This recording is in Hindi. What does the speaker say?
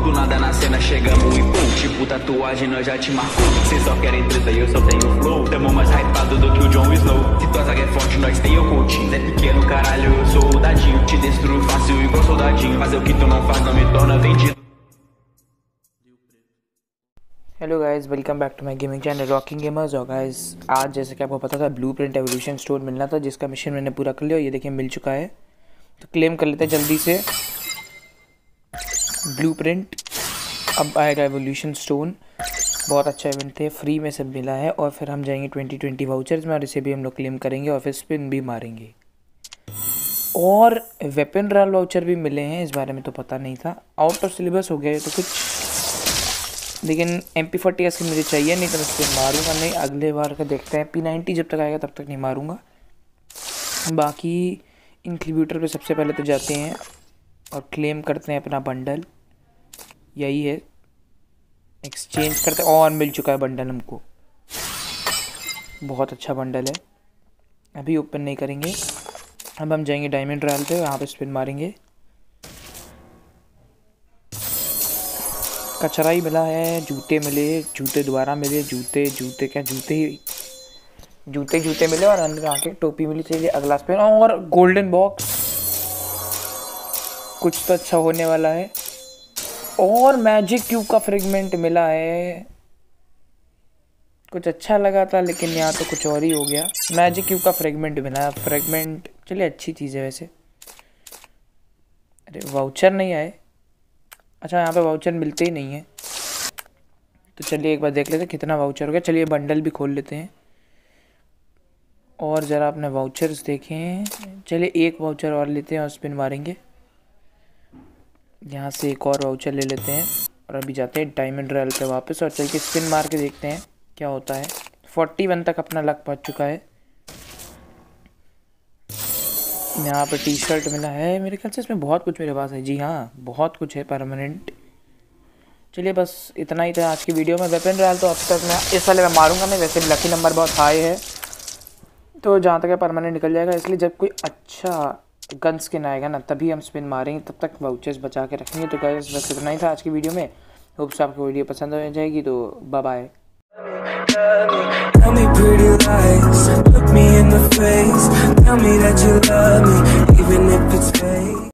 Do nada na cena chegamos e pum, tipo tatuagem nós já te marcou. Cês só querem treta e eu só tenho flow. Tamo mais hypado do que o Jon Snow. Se tua zaga é forte, nós tem o Coutinho. Zé pequeno, caralho, eu sou o dadinho. Te destruo fácil igual soldadinho. Fazer o que tu não faz não me torna vendido. Hello guys, welcome back to my gaming channel rocking gamers. और गाइस, आज जैसे कि आपको पता था ब्लूप्रिंट एवोल्यूशन स्टोन मिलना था, जिसका मिशन मैंने पूरा कर लिया। ये देखिए मिल चुका है, तो क्लेम कर लेते हैं जल्दी से। ब्लूप्रिंट अब आएगा एवोल्यूशन स्टोन। बहुत अच्छा इवेंट है, फ्री में सब मिला है। और फिर हम जाएंगे 2020 वाउचर्स में और इसे भी हम लोग क्लेम करेंगे और फिर स्पिन भी मारेंगे। और वेपन रॉयल वाउचर भी मिले हैं, इस बारे में तो पता नहीं था। आउट ऑफ सिलेबस हो गया है तो कुछ, लेकिन MP40 की मुझे चाहिए, नहीं तो मैं स्पिन मारूंगा नहीं। अगले बार का देखते हैं, P90 जब तक आएगा तब तक नहीं मारूंगा। बाकी इंक्यूबेटर पे सबसे पहले तो जाते हैं और क्लेम करते हैं अपना बंडल। यही है, एक्सचेंज करते हैं। और मिल चुका है बंडल हमको, बहुत अच्छा बंडल है। अभी ओपन नहीं करेंगे, अब हम जाएंगे डायमंड रॉयल पे, यहाँ पे स्पिन मारेंगे। कचरा ही मिला है, जूते मिले, जूते दोबारा मिले, जूते मिले और अंदर आके टोपी मिली। चलिए अगला स्पिन, और गोल्डन बॉक्स, कुछ तो अच्छा होने वाला है। और मैजिक क्यूब का फ्रेगमेंट मिला है, कुछ अच्छा लगा था लेकिन यहाँ तो कुछ और ही हो गया। मैजिक क्यूब का फ्रेगमेंट मिला है, फ्रेगमेंट चलिए अच्छी चीज़ है वैसे। अरे वाउचर नहीं आए, अच्छा यहाँ पे वाउचर मिलते ही नहीं है। तो चलिए एक बार देख लेते हैं कितना वाउचर हो गया। चलिए बंडल भी खोल लेते हैं और ज़रा अपने वाउचर्स देखें। चलिए एक वाउचर और लेते हैं और स्पिन मारेंगे। यहाँ से एक और वाउचर ले लेते हैं और अभी जाते हैं डायमंड रॉयल पे वापस और चल के स्पिन मार के देखते हैं क्या होता है। 41 तक अपना लक पहुँच चुका है। यहाँ पर टी शर्ट मिला है, मेरे ख्याल से इसमें बहुत कुछ मेरे पास है। जी हाँ, बहुत कुछ है परमानेंट। चलिए बस इतना ही था आज की वीडियो में। वेपन रॉयल तो अब तक मैं इस वाले में मारूंगा नहीं, वैसे भी लकी नंबर बहुत हाई है, तो जहाँ तक है परमानेंट निकल जाएगा। इसलिए जब कोई अच्छा गन स्किन आएगा ना, तभी हम स्पिन मारेंगे, तब तक वाउचर्स बचा के रखेंगे। तो गाइस बस इतना ही था आज की वीडियो में। होप से आपको वीडियो पसंद हो जाएगी, तो bye bye. Tell me pretty lies, look me in the face, tell me that you love me, even if it's fake.